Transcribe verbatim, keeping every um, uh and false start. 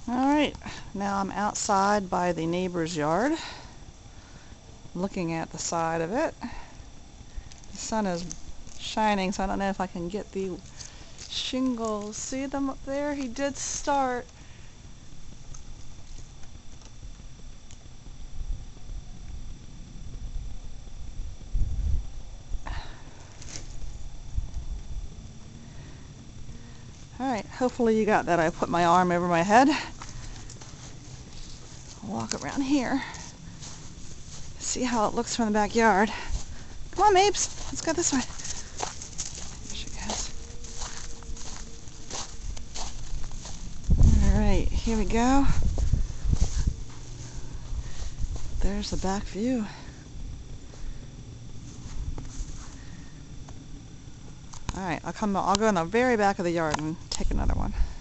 Alright, now I'm outside by the neighbor's yard, looking at the side of it. The sun is shining, so I don't know if I can get the shingles. See them up there? He did start. Alright, hopefully you got that. I put my arm over my head. Walk around here. See how it looks from the backyard. Come on, Mapes. Let's go this way. There she goes. Alright, here we go. There's the back view. Alright, I'll come I'll go in the very back of the yard and take another one.